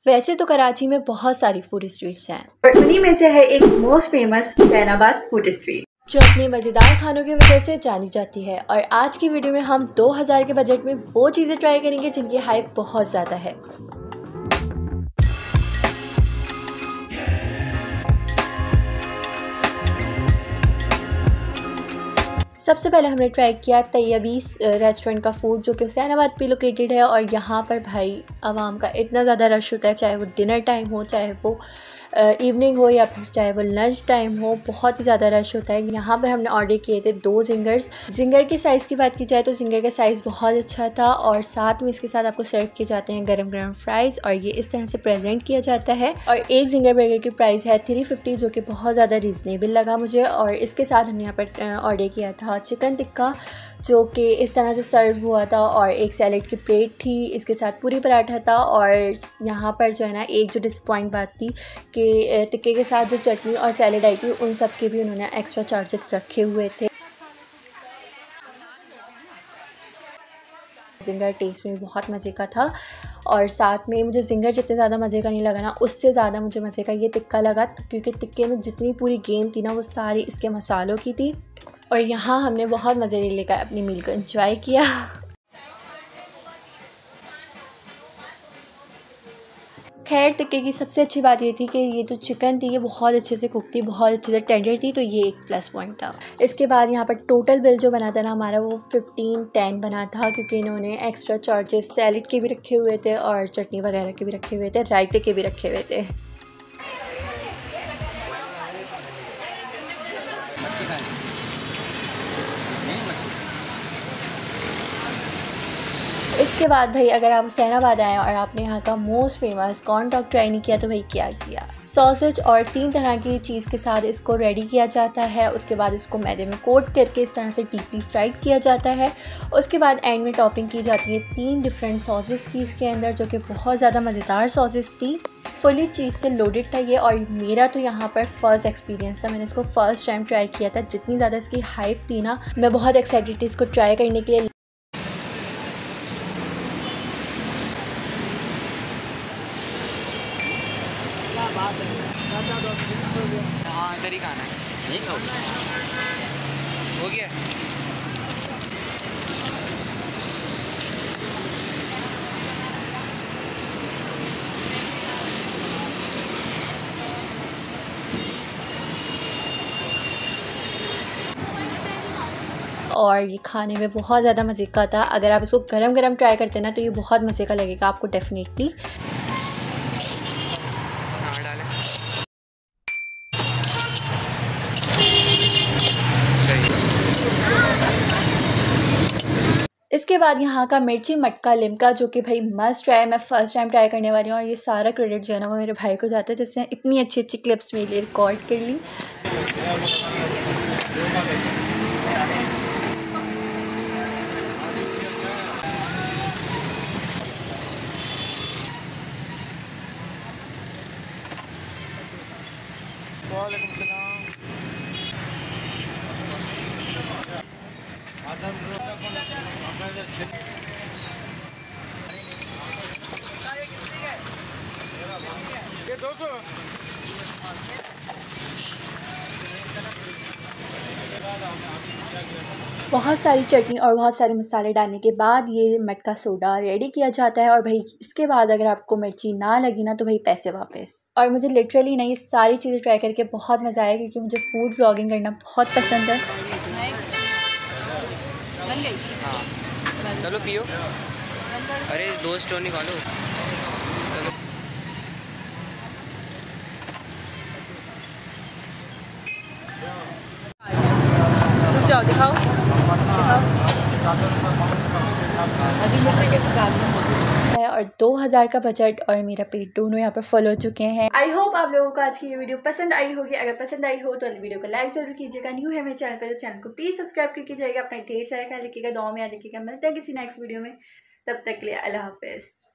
वैसे तो कराची में बहुत सारी फूड स्ट्रीट्स हैं, और उन्हीं में से है एक most famous Husainabad food street, जो अपने मज़ेदार खानों की वजह से जानी जाती है। और आज की वीडियो में हम 2000 के बजट में वो चीज़ें ट्राई करेंगे जिनकी हाइप बहुत ज़्यादा है। सबसे पहले हमने ट्राई किया तैयबीस रेस्टोरेंट का फूड, जो कि हुसैनाबाद पे लोकेटेड है। और यहाँ पर भाई आवाम का इतना ज़्यादा रश होता है, चाहे वो डिनर टाइम हो, चाहे वो इवनिंग हो, या फिर चाहे वो लंच टाइम हो, बहुत ही ज़्यादा रश होता है। यहाँ पर हमने ऑर्डर किए थे 2 जिंगर्स। जिंगर के साइज़ की बात की जाए तो जिंगर का साइज़ बहुत अच्छा था, और साथ में इसके साथ आपको सर्व किए जाते हैं गरम गरम फ्राइज़, और ये इस तरह से प्रेजेंट किया जाता है। और एक जिंगर बर्गर की प्राइस है 350, जो कि बहुत ज़्यादा रीज़नेबल लगा मुझे। और इसके साथ हमने यहाँ पर ऑर्डर किया था चिकन टिक्का, जो कि इस तरह से सर्व हुआ था, और एक सैलेड की प्लेट थी, इसके साथ पूरी पराठा था। और यहाँ पर जो है ना, एक जो डिसपॉइंट बात थी कि टिक्के के साथ जो चटनी और सैलेड आई थी, उन सब के भी उन्होंने एक्स्ट्रा चार्जेस रखे हुए थे। जिंगर टेस्ट में बहुत मज़े का था, और साथ में मुझे जिंगर जितने ज़्यादा मज़े का नहीं लगा ना, उससे ज़्यादा मुझे मज़े का ये टिक्का लगा, क्योंकि टिक्के में जितनी पूरी गेम थी ना, वो सारी इसके मसालों की थी। और यहाँ हमने बहुत मज़े लेकर अपनी मील को एंजॉय किया। खैर, टिक्के की सबसे अच्छी बात ये थी कि ये जो चिकन थी ये बहुत अच्छे से कुक थी, बहुत अच्छे से टेंडर थी, तो ये एक प्लस पॉइंट था। इसके बाद यहाँ पर टोटल बिल जो बना था ना हमारा, वो 1510 बना था, क्योंकि इन्होंने एक्स्ट्रा चार्जेस सैलेड के भी रखे हुए थे, और चटनी वगैरह के भी रखे हुए थे, रायते के भी रखे हुए थे। इसके बाद भाई, अगर आप हुसैनाबाद आएँ और आपने यहाँ का most famous corn dog try नहीं किया, तो भाई क्या किया। सॉसेज और 3 तरह की चीज़ के साथ इसको रेडी किया जाता है। उसके बाद इसको मैदे में कोट करके इस तरह से डीपली फ्राइड किया जाता है। उसके बाद एंड में टॉपिंग की जाती है 3 डिफरेंट सॉसेस की इसके अंदर, जो कि बहुत ज़्यादा मज़ेदार सॉसेस थी। फुली चीज़ से लोडेड था ये, और मेरा तो यहाँ पर फर्स्ट एक्सपीरियंस था। मैंने इसको फर्स्ट टाइम ट्राई किया था। जितनी ज़्यादा इसकी हाइप थी ना, मैं बहुत एक्साइटेड थी इसको ट्राई करने के लिए। हाँ, इधर ही खाना है, नहीं खाओ, हो गया। और ये खाने में बहुत ज़्यादा मज़े का था। अगर आप इसको गरम गरम ट्राई करते हैं ना, तो ये बहुत मज़े का लगेगा आपको डेफिनेटली। इसके बाद यहाँ का मिर्ची मटका लिमका, जो कि भाई मस्ट ट्राई, मैं फ़र्स्ट टाइम ट्राई करने वाली हूँ। और ये सारा क्रेडिट जो है ना, वो मेरे भाई को जाता है, जिसने इतनी अच्छी अच्छी क्लिप्स मेरे लिए रिकॉर्ड कर ली। बहुत सारी चटनी और बहुत सारे मसाले डालने के बाद ये मटका सोडा रेडी किया जाता है। और भाई इसके बाद अगर आपको मिर्ची ना लगी ना, तो भाई पैसे वापस। और मुझे लिटरली ना ये सारी चीज़ें ट्राई करके बहुत मज़ा आया, क्योंकि मुझे फूड व्लॉगिंग करना बहुत पसंद है। हाँ, चलो पियो। अरे 2 स्टोन निकालो। जाओ दिखाओ, है। और 2000 का बजट और मेरा पेट दोनों यहाँ पर फुल हो चुके हैं। आई होप आप लोगों को आज की ये वीडियो पसंद आई होगी। अगर पसंद आई हो तो वीडियो को लाइक जरूर कीजिएगा। न्यू है मेरे चैनल पे तो चैनल को प्लीज सब्सक्राइब करके जाइएगा। अपना ढेर सारा ख्याल रखिएगा, दुआ में याद रखिएगा। मिलते हैं किसी नेक्स्ट वीडियो में, तब तक के लिए अल्लाह हाफिज।